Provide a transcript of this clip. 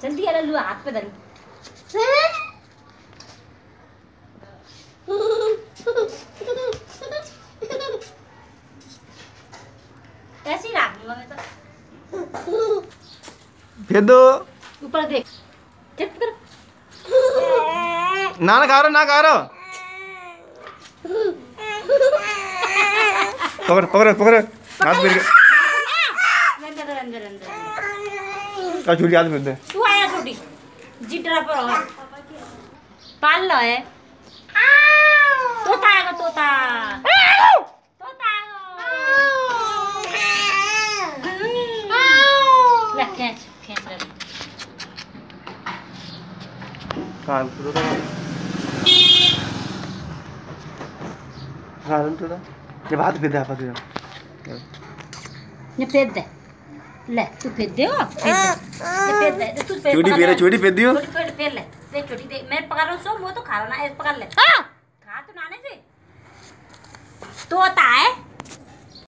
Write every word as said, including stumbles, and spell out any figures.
जल्दी आ लल्लू हाथ पे धरी। ऐसे ही रख दूंगा मैं तो। फेंक दो ऊपर देख। चुप कर। ना ना खा रहा ना खा रहा। पकड़ पकड़ पकड़ हाथ गिर गया। अंदर अंदर अंदर। का छोटी हाथ फेंक दे। तू आया छोटी जिटरा पर हो पाल लो है। तोता आएगा तोता तोता ले खींच खींच ले। हाँ तो तो हाँ तो ये बात भी दे बात दे ये फेंक दे ले तू फेंक दे हो फेंक दे तू छोटी फेंक छोटी फेंक दियो छोटी फेंक ले ले छोटी दे मैं पकड़ रहा हूँ सो वो तो खा रहा ना ऐसे पकड़ ले खा तो नाने से तोता है।